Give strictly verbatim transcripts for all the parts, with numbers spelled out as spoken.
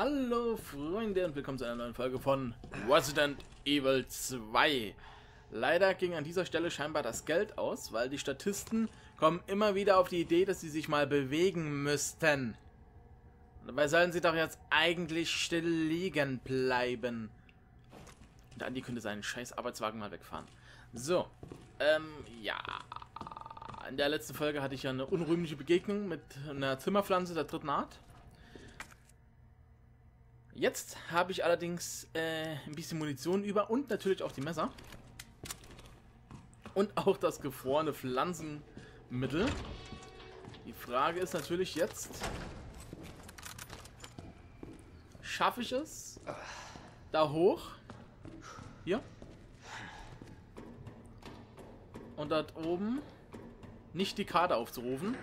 Hallo Freunde und willkommen zu einer neuen Folge von Resident Evil zwei. Leider ging an dieser Stelle scheinbar das Geld aus, weil die Statisten kommen immer wieder auf die Idee, dass sie sich mal bewegen müssten. Dabei sollen sie doch jetzt eigentlich still liegen bleiben. Und Andi könnte seinen scheiß Arbeitswagen mal wegfahren. So, ähm, ja. In der letzten Folge hatte ich ja eine unrühmliche Begegnung mit einer Zimmerpflanze der dritten Art. Jetzt habe ich allerdings äh, ein bisschen Munition über und natürlich auch die Messer. Und auch das gefrorene Pflanzenmittel. Die Frage ist natürlich jetzt, schaffe ich es da hoch? Hier. Und dort oben nicht die Karte aufzurufen.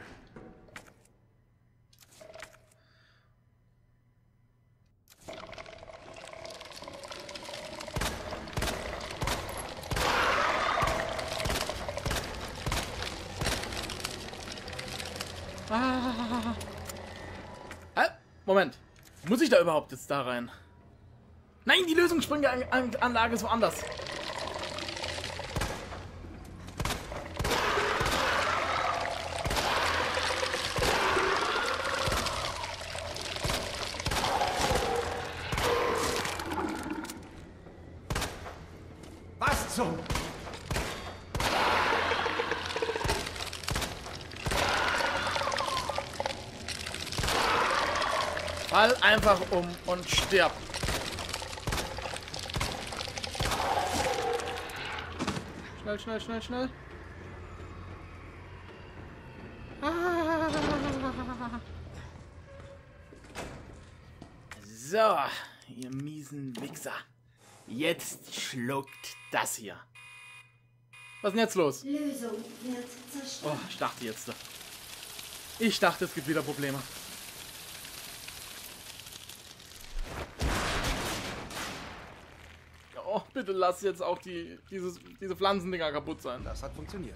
Ah. Äh, Moment. Muss ich da überhaupt jetzt da rein? Nein, die Lösungsspringeranlage ist woanders. Was zum... Fall einfach um und stirb. Schnell, schnell, schnell, schnell. Ah. So, ihr miesen Wichser. Jetzt schluckt das hier. Was ist denn jetzt los? Lösung wird zerstört. Oh, ich dachte jetzt. Ich dachte, es gibt wieder Probleme. Oh, bitte lass jetzt auch die, dieses, diese Pflanzendinger kaputt sein. Das hat funktioniert.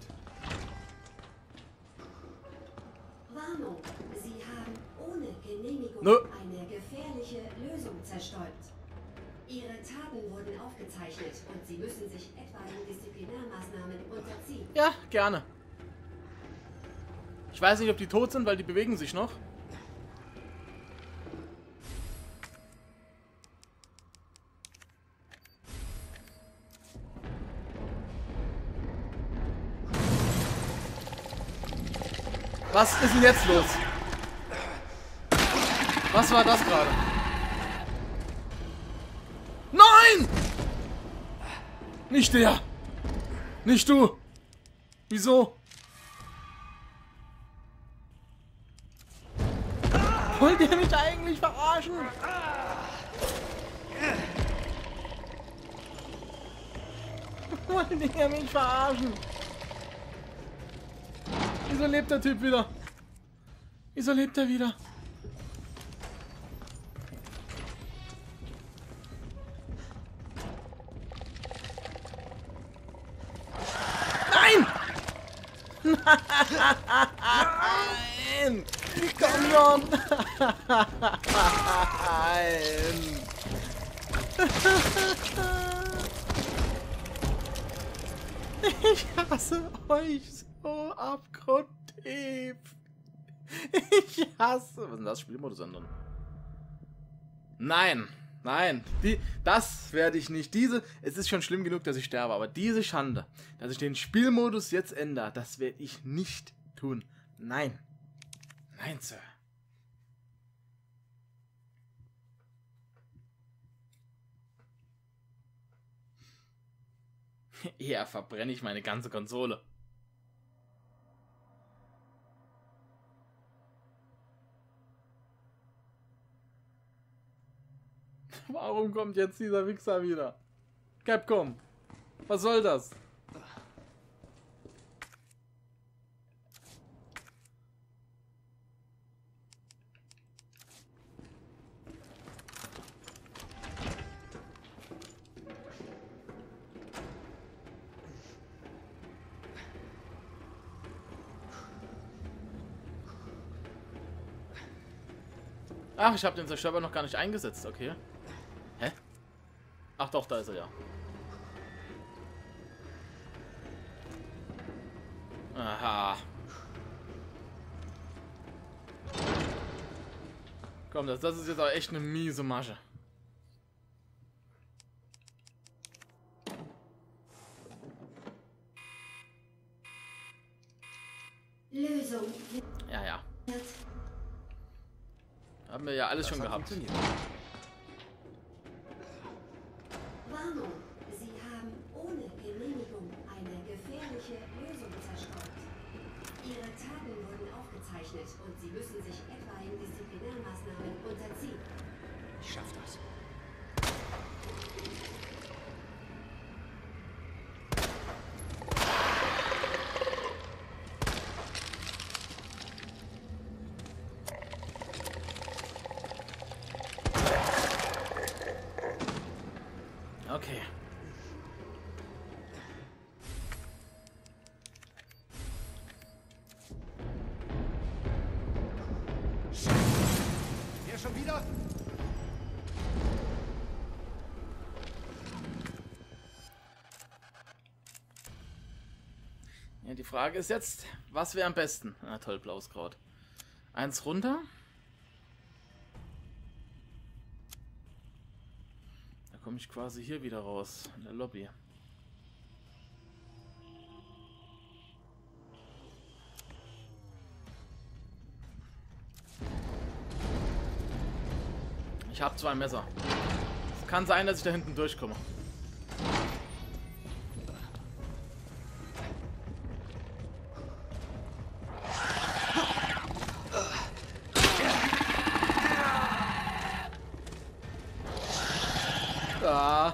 Warnung, Sie haben ohne Genehmigung Nö. eine gefährliche Lösung zerstäubt. Ihre Taten wurden aufgezeichnet und Sie müssen sich etwaigen Disziplinarmaßnahmen unterziehen. Ja, gerne. Ich weiß nicht, ob die tot sind, weil die bewegen sich noch. Was ist denn jetzt los? Was war das gerade? Nein! Nicht der! Nicht du! Wieso? Wollt ihr mich eigentlich verarschen? Wollt ihr mich verarschen? Wieso lebt der Typ wieder? Wieso lebt er wieder? Nein! Nein! Komm schon! Nein! Ich hasse euch so abgrundtief. Ich hasse... Was ist denn das? Spielmodus ändern? Nein. Nein. Die, das werde ich nicht. Diese... Es ist schon schlimm genug, dass ich sterbe. Aber diese Schande, dass ich den Spielmodus jetzt ändere, das werde ich nicht tun. Nein. Nein, Sir. Eher verbrenne ich meine ganze Konsole. Warum kommt jetzt dieser Wichser wieder? Capcom, was soll das? Ach, ich habe den Zerstörer noch gar nicht eingesetzt, okay. Hä? Ach doch, da ist er ja. Aha. Komm, das, das ist jetzt auch echt eine miese Masche. Lösung. Ja, ja. Haben wir ja alles Das schon hat gehabt. Warnung. Sie haben ohne Genehmigung eine gefährliche Lösung zerstört. Ihre Taten wurden aufgezeichnet und Sie müssen sich etwaigen Disziplinarmaßnahmen unterziehen. Ich schaff das. Okay. Hier schon wieder? Ja, die Frage ist jetzt, was wäre am besten? Na toll, blaues Kraut. Eins runter. Da komme ich quasi hier wieder raus, in der Lobby. Ich habe zwei Messer. Es kann sein, dass ich da hinten durchkomme. Ah.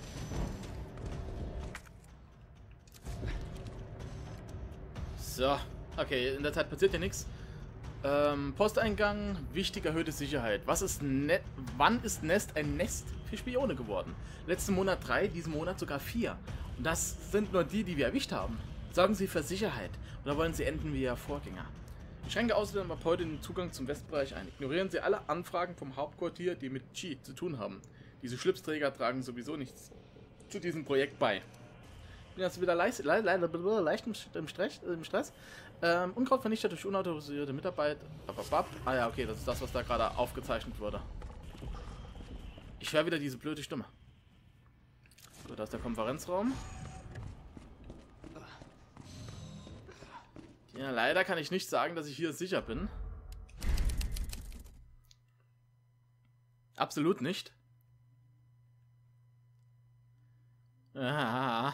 So, okay, in der Zeit passiert ja nichts. Ähm, Posteingang, wichtig erhöhte Sicherheit. Was ist Net Wann ist Nest ein Nest für Spione geworden? Letzten Monat drei, diesen Monat sogar vier. Und das sind nur die, die wir erwischt haben. Sorgen Sie für Sicherheit. Oder wollen Sie enden wie Ihr Vorgänger? Ich schränke außerdem ab heute den Zugang zum Westbereich ein. Ignorieren Sie alle Anfragen vom Hauptquartier, die mit G zu tun haben. Diese Schlipsträger tragen sowieso nichts zu diesem Projekt bei. Ich bin jetzt wieder leicht, le le le leicht im, im, Stress. Im Stress. Ähm, Unkraut vernichtet durch unautorisierte Mitarbeit. Ah ja, okay, das ist das, was da gerade aufgezeichnet wurde. Ich höre wieder diese blöde Stimme. Gut, da ist der Konferenzraum. Ja, leider kann ich nicht sagen, dass ich hier sicher bin. Absolut nicht. Ah.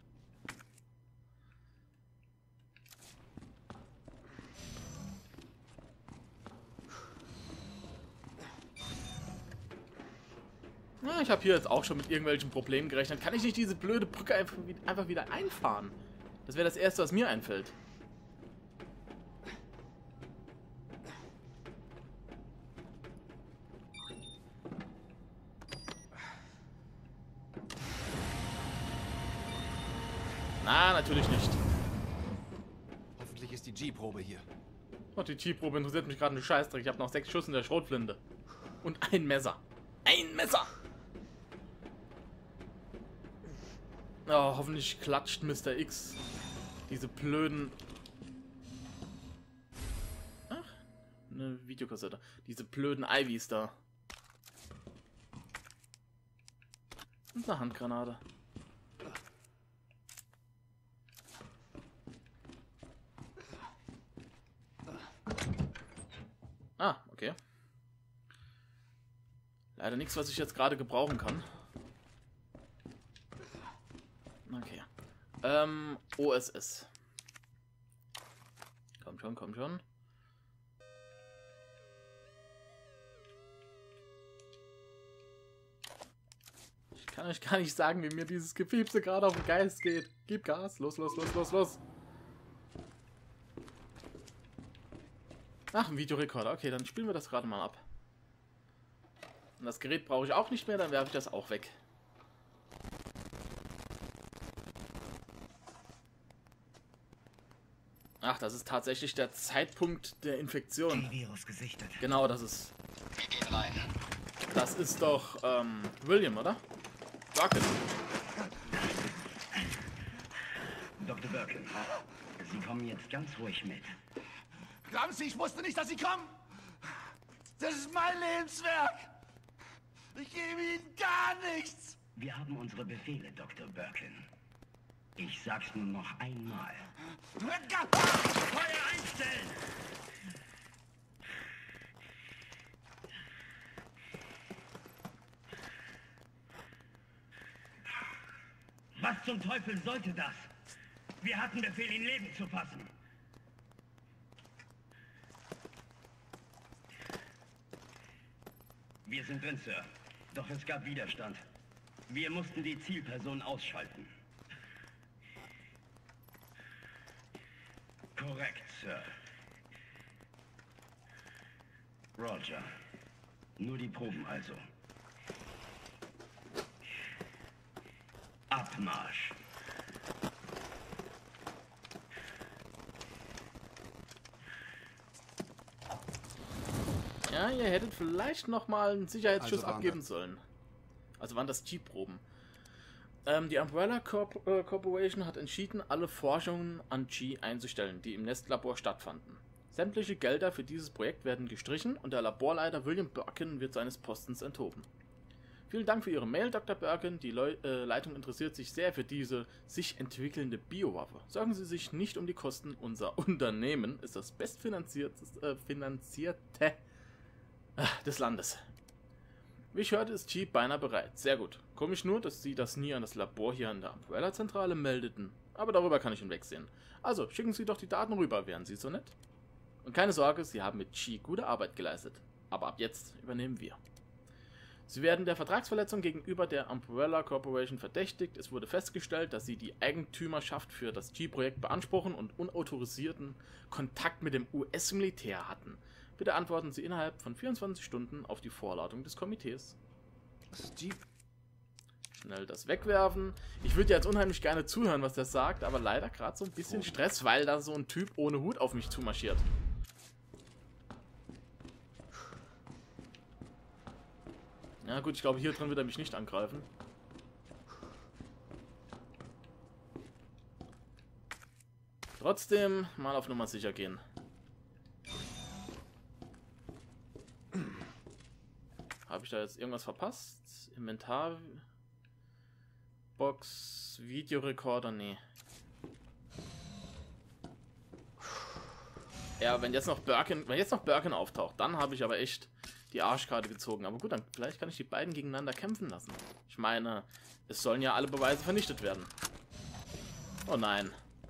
Ja, ich habe hier jetzt auch schon mit irgendwelchen Problemen gerechnet. Kann ich nicht diese blöde Brücke einfach, einfach wieder einfahren? Das wäre das Erste, was mir einfällt. Na, natürlich nicht. Hoffentlich ist die G-Probe hier. Oh, die G-Probe interessiert mich gerade einen Scheißdreck. Ich habe noch sechs Schuss in der Schrotflinte. Und ein Messer. Ein Messer! Oh, hoffentlich klatscht Mister X. Diese blöden... Ach, eine Videokassette. Diese blöden Ivys da. Und eine Handgranate. Ah, okay. Leider nichts, was ich jetzt gerade gebrauchen kann. Okay. Ähm, O S S. Komm schon, komm schon. Ich kann euch gar nicht sagen, wie mir dieses Gepiepse gerade auf den Geist geht. Gib Gas. Los, los, los, los, los. Ach, ein Videorekorder. Okay, dann spielen wir das gerade mal ab. Und das Gerät brauche ich auch nicht mehr, dann werfe ich das auch weg. Ach, das ist tatsächlich der Zeitpunkt der Infektion. Virus gesichtet. Genau, das ist Wir gehen rein. Das ist doch, ähm, William, oder? Birkin. Doktor Birkin, Sie kommen jetzt ganz ruhig mit. Glauben Sie, ich wusste nicht, dass Sie kommen? Das ist mein Lebenswerk. Ich gebe Ihnen gar nichts. Wir haben unsere Befehle, Doktor Birkin. Ich sag's nur noch einmal. Feuer einstellen! Was zum Teufel sollte das? Wir hatten Befehl, ihn lebend zu fassen. Wir sind drin, Sir. Doch es gab Widerstand. Wir mussten die Zielperson ausschalten. Korrekt, Sir. Roger. Nur die Proben also. Abmarsch. Ja, ihr hättet vielleicht noch mal einen Sicherheitsschuss Also abgeben das. sollen. Also waren das G-Proben. Ähm, die Umbrella Corp äh, Corporation hat entschieden, alle Forschungen an G einzustellen, die im Nestlabor stattfanden. Sämtliche Gelder für dieses Projekt werden gestrichen und der Laborleiter William Birkin wird seines Postens enthoben. Vielen Dank für Ihre Mail, Doktor Birkin. Die Leu äh, Leitung interessiert sich sehr für diese sich entwickelnde Biowaffe. Sorgen Sie sich nicht um die Kosten. Unser Unternehmen ist das bestfinanzierte äh, finanzierte äh, des Landes. Wie ich hörte, ist G beinahe bereit. Sehr gut. Komisch nur, dass Sie das nie an das Labor hier an der Umbrella-Zentrale meldeten. Aber darüber kann ich hinwegsehen. Also, schicken Sie doch die Daten rüber, wären Sie so nett? Und keine Sorge, Sie haben mit G gute Arbeit geleistet. Aber ab jetzt übernehmen wir. Sie werden der Vertragsverletzung gegenüber der Umbrella Corporation verdächtigt. Es wurde festgestellt, dass Sie die Eigentümerschaft für das G-Projekt beanspruchen und unautorisierten Kontakt mit dem U S-Militär hatten. Bitte antworten Sie innerhalb von vierundzwanzig Stunden auf die Vorladung des Komitees. Das ist Jeep. Schnell das wegwerfen. Ich würde jetzt unheimlich gerne zuhören, was der sagt, aber leider gerade so ein bisschen Stress, weil da so ein Typ ohne Hut auf mich zumarschiert. Ja gut, ich glaube, hier drin wird er mich nicht angreifen. Trotzdem mal auf Nummer sicher gehen. Habe ich da jetzt irgendwas verpasst? Inventar... Box... Videorekorder? Nee. Ja, wenn jetzt noch Birkin... Wenn jetzt noch Birkin auftaucht, dann habe ich aber echt die Arschkarte gezogen. Aber gut, dann vielleicht kann ich die beiden gegeneinander kämpfen lassen. Ich meine, es sollen ja alle Beweise vernichtet werden. Oh nein.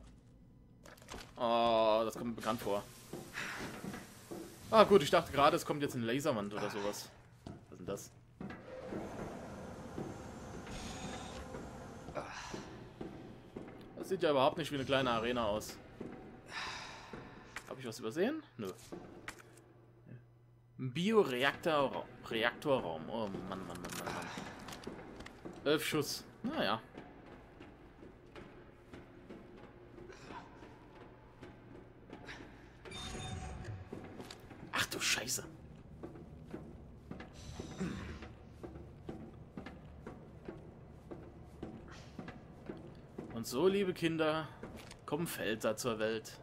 Oh, das kommt mir bekannt vor. Ah gut, ich dachte gerade, es kommt jetzt eine Laserwand oder sowas. Was ist denn das? Das sieht ja überhaupt nicht wie eine kleine Arena aus. Habe ich was übersehen? Nö. Ein Bioreaktor Reaktorraum. Oh Mann, Mann, Mann, Mann, Mann. Elf Schuss. Naja. Ach du Scheiße. Und so, liebe Kinder, kommen Felser zur Welt.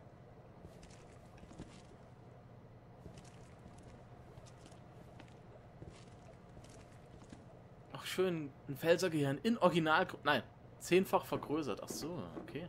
Ach schön, ein Felsergehirn in Original... Nein, zehnfach vergrößert. Ach so, okay.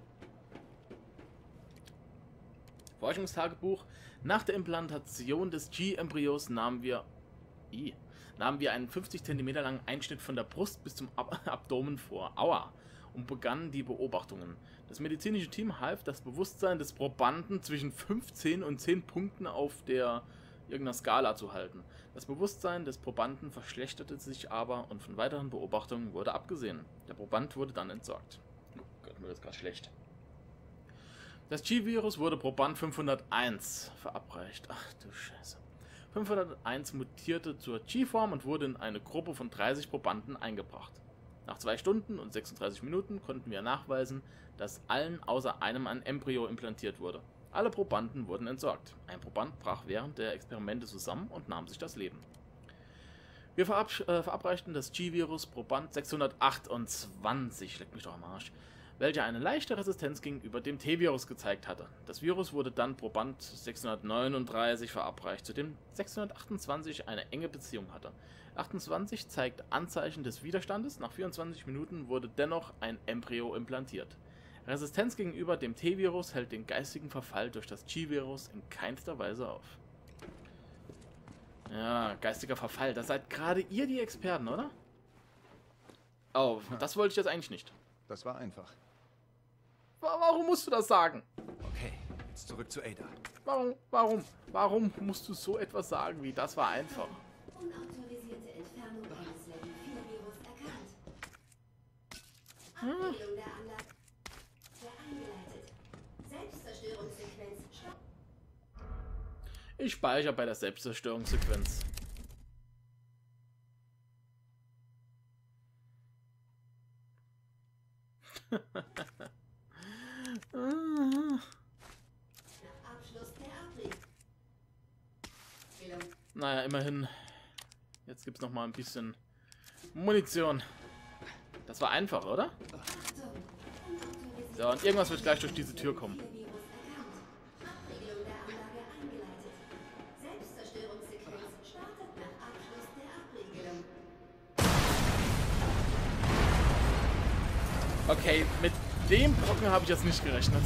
Forschungstagebuch. Nach der Implantation des G-Embryos nahmen wir... I, nahmen wir einen fünfzig Zentimeter langen Einschnitt von der Brust bis zum Ab Abdomen vor. Aua. Und begannen die Beobachtungen. Das medizinische Team half, das Bewusstsein des Probanden zwischen fünfzehn und zehn Punkten auf der irgendeiner Skala zu halten. Das Bewusstsein des Probanden verschlechterte sich aber und von weiteren Beobachtungen wurde abgesehen. Der Proband wurde dann entsorgt. Oh Gott, mir ist gerade schlecht. Das G-Virus wurde Proband fünfhunderteins verabreicht. Ach du Scheiße. fünfhunderteins mutierte zur G-Form und wurde in eine Gruppe von dreißig Probanden eingebracht. Nach zwei Stunden und sechsunddreißig Minuten konnten wir nachweisen, dass allen außer einem ein Embryo implantiert wurde. Alle Probanden wurden entsorgt. Ein Proband brach während der Experimente zusammen und nahm sich das Leben. Wir verab äh, verabreichten das G-Virus Proband sechshundertachtundzwanzig, leck mich doch am Arsch, welcher eine leichte Resistenz gegenüber dem T-Virus gezeigt hatte. Das Virus wurde dann Proband sechshundertneununddreißig verabreicht, zu dem sechshundertachtundzwanzig eine enge Beziehung hatte. achtundzwanzig zeigt Anzeichen des Widerstandes, nach vierundzwanzig Minuten wurde dennoch ein Embryo implantiert. Resistenz gegenüber dem T-Virus hält den geistigen Verfall durch das G-Virus in keinster Weise auf. Ja, geistiger Verfall, da seid gerade ihr die Experten, oder? Oh, das wollte ich jetzt eigentlich nicht. Das war einfach. Warum musst du das sagen? Okay, jetzt zurück zu Ada. Warum, warum, warum musst du so etwas sagen wie, das war einfach? Unautorisierte Entfernung eines Level vier Virus erkannt. Hm. Abbildung der Anlage sehr eingeleitet. Selbstzerstörungssequenz stopp. Ich speichere bei der Selbstzerstörungssequenz. Abschluss der Abrieb. Naja, immerhin. Jetzt gibt es noch mal ein bisschen Munition. Das war einfach, oder? So, und irgendwas wird gleich durch diese Tür kommen. Abbildung der Anlage eingeleitet. Selbstzerstörungssequenz startet nach Abschluss der Abriegelung. Okay, mit dem Brocken habe ich jetzt nicht gerechnet.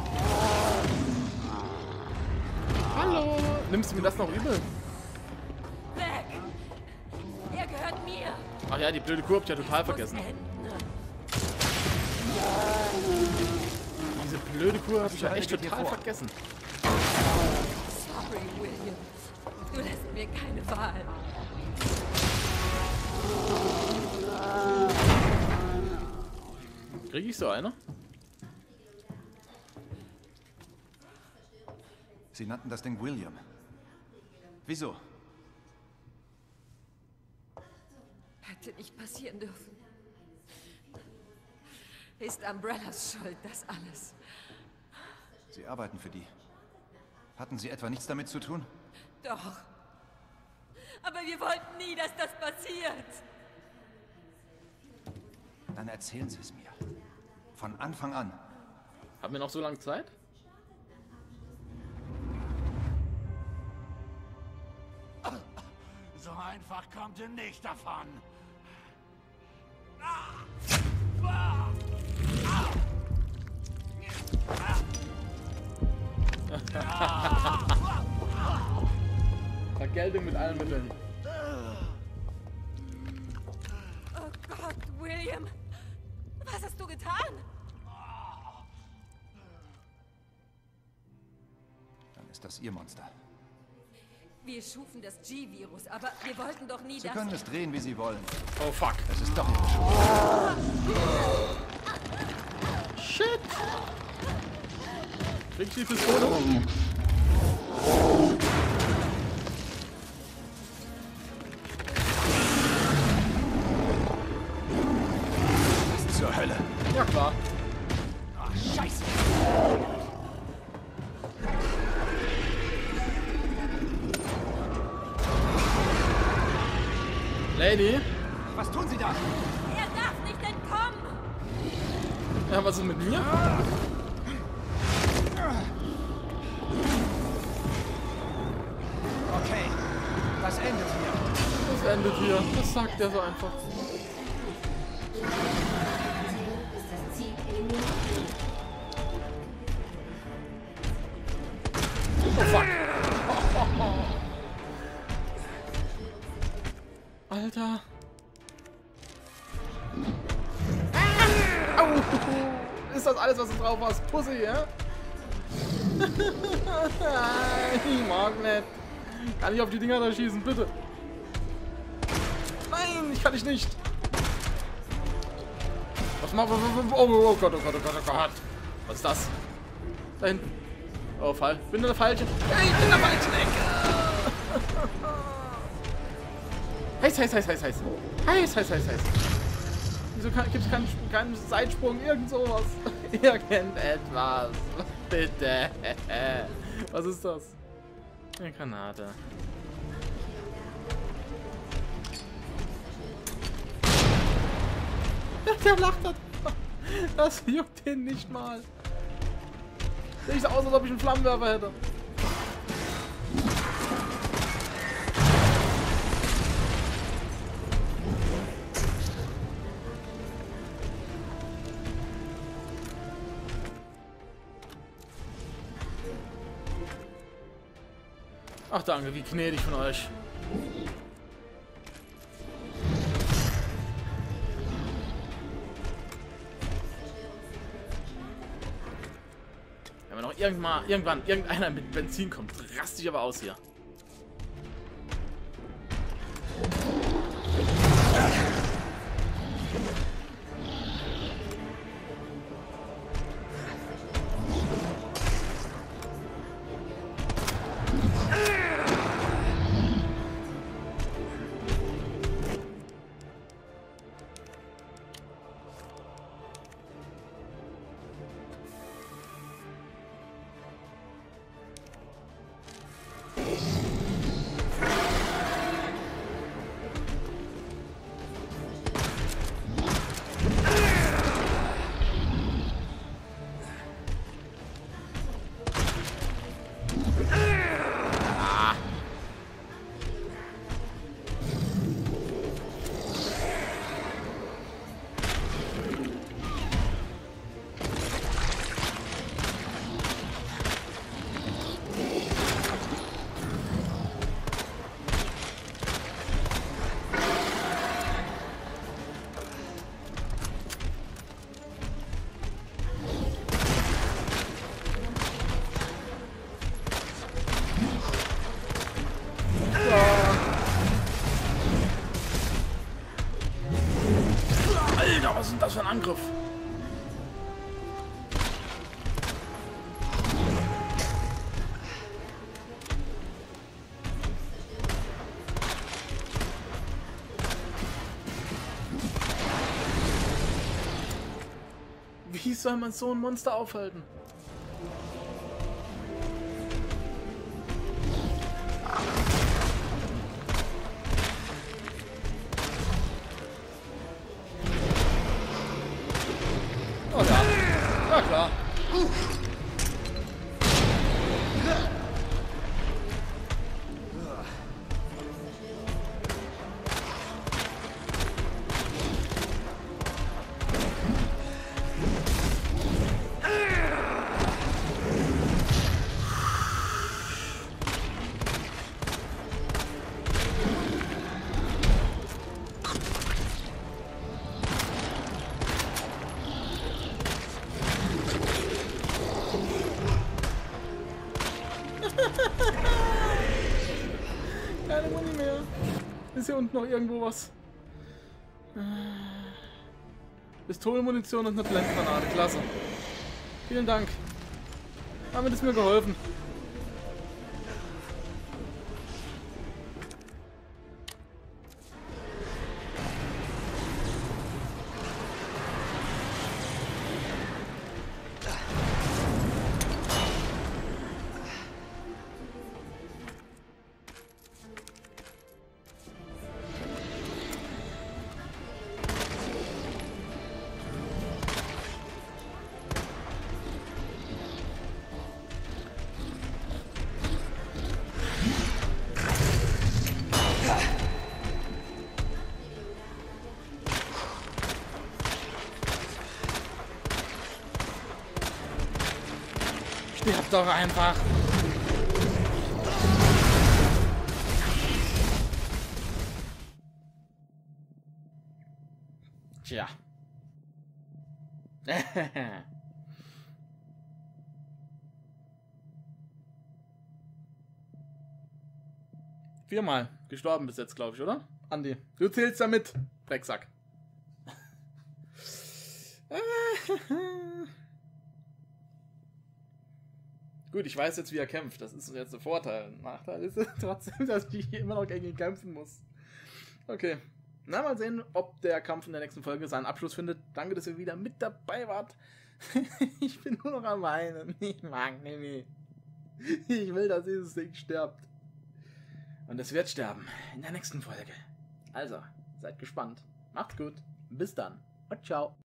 Hallo! Nimmst du mir das noch übel? Weg! Er gehört mir! Ach ja, die blöde Kuh hab ich ja total vergessen. Diese blöde Kuh habe ich ja echt total vergessen. Sorry, William. Du lässt mir keine Wahl. Krieg ich so eine? Sie nannten das Ding William. Wieso? Hätte nicht passieren dürfen. Ist Umbrellas Schuld, das alles. Sie arbeiten für die. Hatten Sie etwa nichts damit zu tun? Doch. Aber wir wollten nie, dass das passiert. Dann erzählen Sie es mir. Von Anfang an. Haben wir noch so lange Zeit? So einfach kommt ihr nicht davon. Vergeltung mit allen Mitteln. Oh Gott, William. Was hast du getan? Dann ist das Ihr Monster. Wir schufen das G-Virus, aber wir wollten doch nie Sie das... können es drehen, wie Sie wollen. Oh fuck. Es ist doch Ihre Schuld. Shit! Krieg ich die Pistole? Was zur Hölle? Ja klar. Ach, Scheiße. Lady? Was tun Sie da? Er darf nicht entkommen! Ja, was ist mit mir? Okay, das endet hier. Das endet hier. Das sagt er so einfach. Ist das Ziel eliminiert? Oh fuck. Alter. Au. Ist das alles, was du drauf hast? Pussy, ja? Ich mag nicht. Kann ich auf die Dinger da schießen, bitte? Nein, ich kann dich nicht. Was macht... Oh, oh Gott, oh Gott, oh Gott, oh Gott. Was ist das? Da hinten. Oh, Fall. Bin in der falschen... Hey, ich bin in der falschen Ecke. Heiß, heiß, heiß, heiß, heiß. Heiß, heiß, heiß, heiß. Wieso gibt es keinen, keinen Seitsprung? Irgend sowas. Irgendetwas. Bitte. Was ist das? Eine Granate. Der lacht da. Das juckt den nicht mal. Sieht aus, als ob ich einen Flammenwerfer hätte. Ach danke, wie gnädig von euch. Wenn noch irgendwann, irgendwann irgendeiner mit Benzin kommt, raste ich aber aus hier. Alter, was ist denn das für ein Angriff? Wie soll man so ein Monster aufhalten? Oh ja, na klar. Keine Muni mehr. Ist hier unten noch irgendwo was? Pistolenmunition und eine Blendgranate. Klasse. Vielen Dank. Damit ist mir geholfen. Stirb doch einfach. Tja. Viermal gestorben bis jetzt, glaube ich, oder? Andi, du zählst damit. Drecksack. Gut, ich weiß jetzt, wie er kämpft. Das ist jetzt ein Vorteil. Nachteil ist trotzdem, dass ich immer noch gegen ihn kämpfen muss. Okay. Na, mal sehen, ob der Kampf in der nächsten Folge seinen Abschluss findet. Danke, dass ihr wieder mit dabei wart. Ich bin nur noch am Weinen. Ich mag Nimi. Ich will, dass dieses Ding stirbt. Und es wird sterben in der nächsten Folge. Also, seid gespannt. Macht's gut. Bis dann. und ciao.